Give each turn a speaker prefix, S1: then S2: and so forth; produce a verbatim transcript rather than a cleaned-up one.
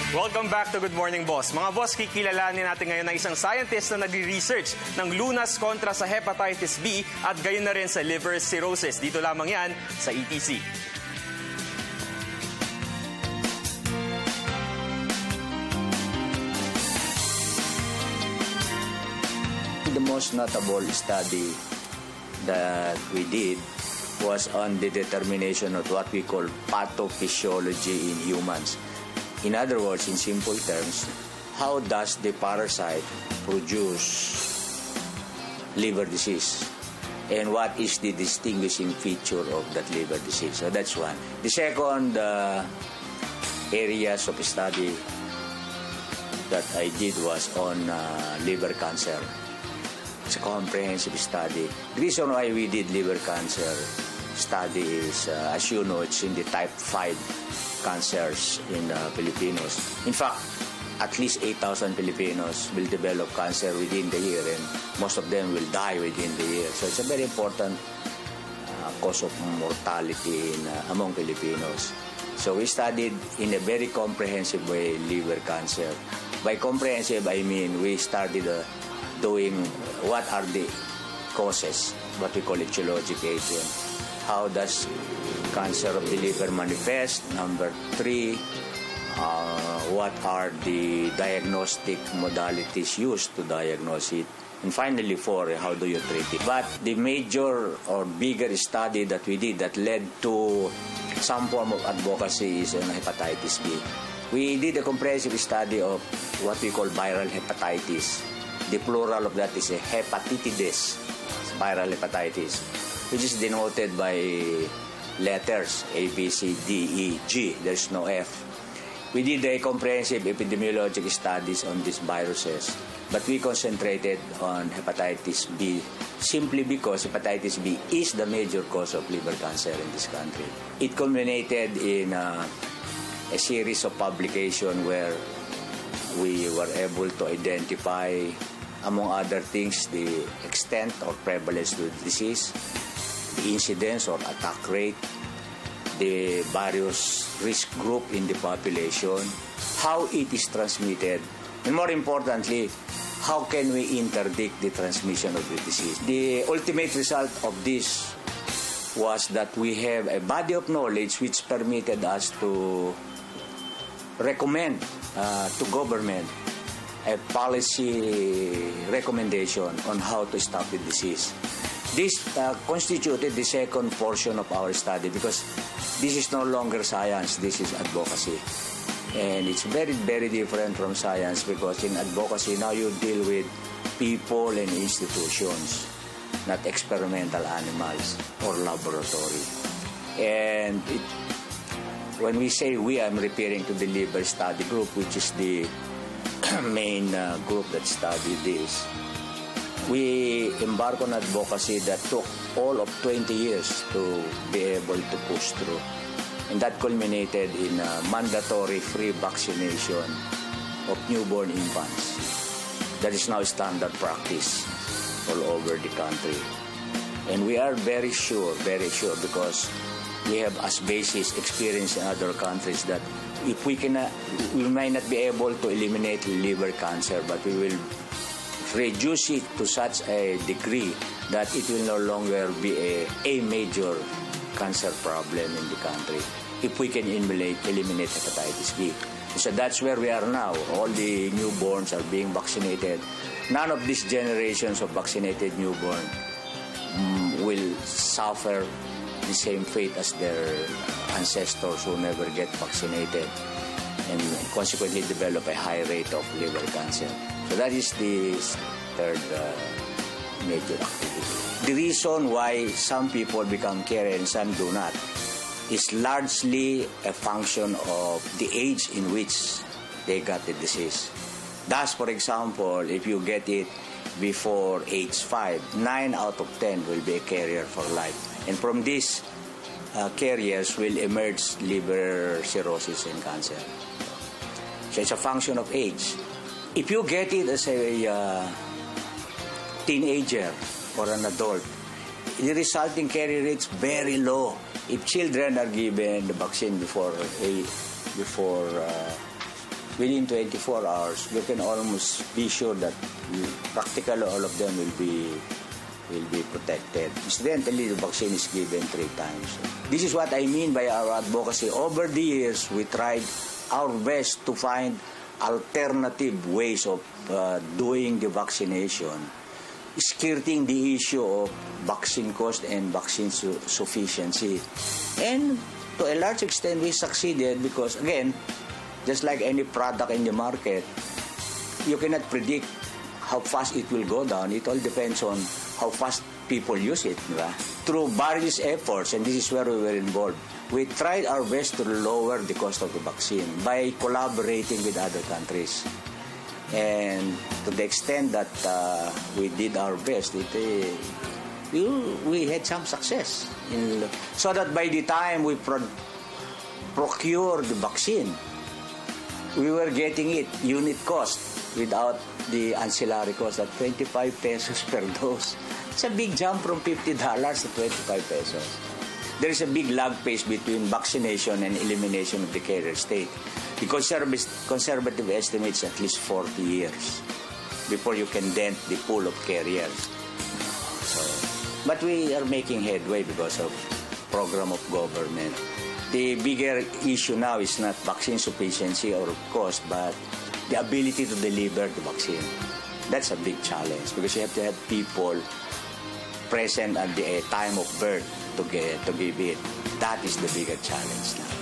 S1: Welcome back to Good Morning Boss. Mga boss, kikilalanin natin ngayon ng isang scientist na nagre-research ng lunas kontra sa hepatitis B at gayon na rin sa liver cirrhosis. Dito lamang yan sa E T C.
S2: The most notable study that we did was on the determination of what we call pathophysiology in humans. In other words, in simple terms, how does the parasite produce liver disease? And what is the distinguishing feature of that liver disease? So that's one. The second uh, areas of study that I did was on uh, liver cancer. It's a comprehensive study. The reason why we did liver cancer study is, uh, as you know, it's in the type five cancers in uh, Filipinos. In fact, at least eight thousand Filipinos will develop cancer within the year, and most of them will die within the year. So it's a very important uh, cause of mortality in, uh, among Filipinos. So we studied in a very comprehensive way liver cancer. By comprehensive, I mean we started uh, doing what are the causes, what we call etiologic agent. How does cancer of the liver manifest? Number three, uh, what are the diagnostic modalities used to diagnose it? And finally, four, how do you treat it? But the major or bigger study that we did that led to some form of advocacy is on hepatitis B. We did a comprehensive study of what we call viral hepatitis. The plural of that is a hepatitis, viral hepatitis, which is denoted by letters A, B, C, D, E, G. There's no F. We did a comprehensive epidemiologic studies on these viruses, but we concentrated on hepatitis B simply because hepatitis B is the major cause of liver cancer in this country. It culminated in uh, a series of publications where we were able to identify, among other things, the extent or prevalence of the disease, the incidence or attack rate, the various risk group in the population, how it is transmitted, and more importantly, how can we interdict the transmission of the disease. The ultimate result of this was that we have a body of knowledge which permitted us to recommend uh, to government a policy recommendation on how to stop the disease. This uh, constituted the second portion of our study because this is no longer science, this is advocacy. And it's very, very different from science because in advocacy now you deal with people and institutions, not experimental animals or laboratory. And it, when we say we, I'm referring to the liver study group, which is the main uh, group that studied this. We embarked on advocacy that took all of twenty years to be able to push through. And that culminated in uh, mandatory free vaccination of newborn infants. That is now standard practice all over the country. And we are very sure, very sure, because we have as basis experience in other countries that if we cannot, we might not be able to eliminate liver cancer, but we will reduce it to such a degree that it will no longer be a, a major cancer problem in the country if we can eliminate, eliminate hepatitis B. So that's where we are now. All the newborns are being vaccinated. None of these generations of vaccinated newborn um, will suffer the same fate as their ancestors who never get vaccinated and consequently develop a high rate of liver cancer. So that is the third uh, major activity. The reason why some people become carrier and some do not is largely a function of the age in which they got the disease. Thus, for example, if you get it before age five, nine out of ten will be a carrier for life. And from these uh, carriers will emerge liver cirrhosis and cancer. So it's a function of age. If you get it as a uh, teenager or an adult, the resulting carrier rate is very low. If children are given the vaccine before a, before uh, within twenty-four hours, you can almost be sure that you, practically all of them will be will be protected. Incidentally, the vaccine is given three times. This is what I mean by our advocacy. Over the years, we tried our best to find alternative ways of uh, doing the vaccination, skirting the issue of vaccine cost and vaccine su- sufficiency. And to a large extent, we succeeded because, again, just like any product in the market, you cannot predict how fast it will go down. It all depends on how fast people use it. Right? Through various efforts, and this is where we were involved, we tried our best to lower the cost of the vaccine by collaborating with other countries. And to the extent that uh, we did our best, it, uh, we, we had some success. In, so that by the time we pro- procured the vaccine, we were getting it unit cost without the ancillary cost at twenty-five pesos per dose. It's a big jump from fifty dollars to twenty-five pesos. There is a big lag phase between vaccination and elimination of the carrier state. The conservative, conservative estimates at least forty years before you can dent the pool of carriers. So, but we are making headway because of program of government. The bigger issue now is not vaccine sufficiency or cost, but the ability to deliver the vaccine. That's a big challenge because you have to have people present at the uh, time of birth to get to give it. That is the bigger challenge now.